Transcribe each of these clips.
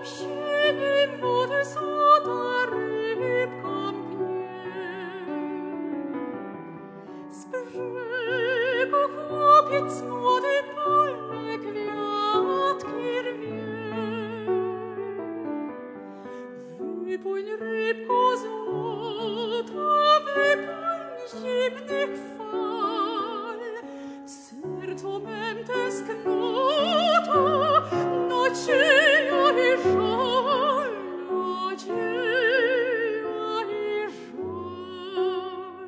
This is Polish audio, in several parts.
общением воды сота рыбкам пьет. С бrzegu chłopiec młody polne kwiatki rwie. Wypłyń, rybko złota, wypłyń zimnych fal. W sercu mem tęsknota, nadzieja i żal, nadzieja i żal.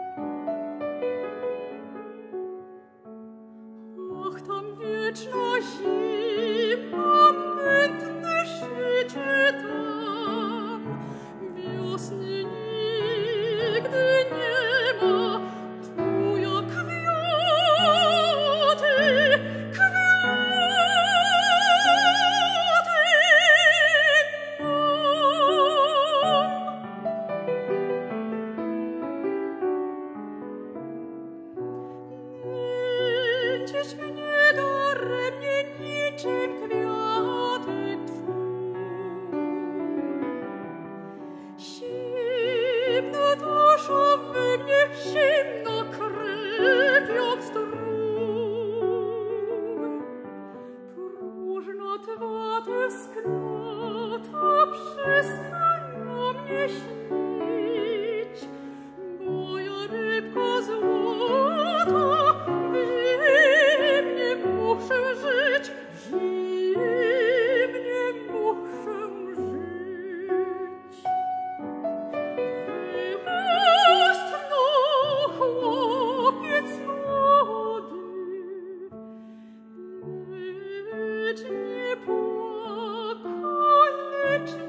Ach, tam wieczna zima, mętne życie tam, wiosny nigdy nie ma, tu jak kwiaty, kwiaty nęcić mnie daremnie niczym kwiatek twój. Zimna dusza we mnie, zimna krew jak strój. Próżna twa tęsknota przestań na mnie śnić, moja rybko złota, w zimnie muszę żyć, w zimnie muszę żyć. Wyrosną, chłopiec młody, lecz nie płakał, lecz